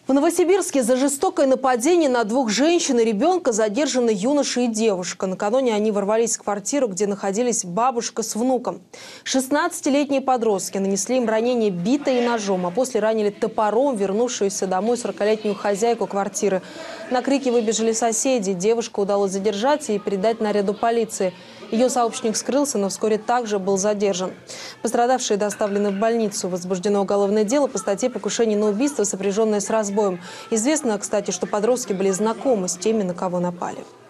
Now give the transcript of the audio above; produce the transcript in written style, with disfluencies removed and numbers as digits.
В Новосибирске за жестокое нападение на двух женщин и ребенка задержаны юноша и девушка. Накануне они ворвались в квартиру, где находились бабушка с внуком. 16-летние подростки нанесли им ранение битой и ножом, а после ранили топором вернувшуюся домой 40-летнюю хозяйку квартиры. На крики выбежали соседи. Девушку удалось задержать и передать наряду полиции. Ее сообщник скрылся, но вскоре также был задержан. Пострадавшие доставлены в больницу. Возбуждено уголовное дело по статье «Покушение на убийство, сопряженное с разбоем». Известно, кстати, что подростки были знакомы с теми, на кого напали.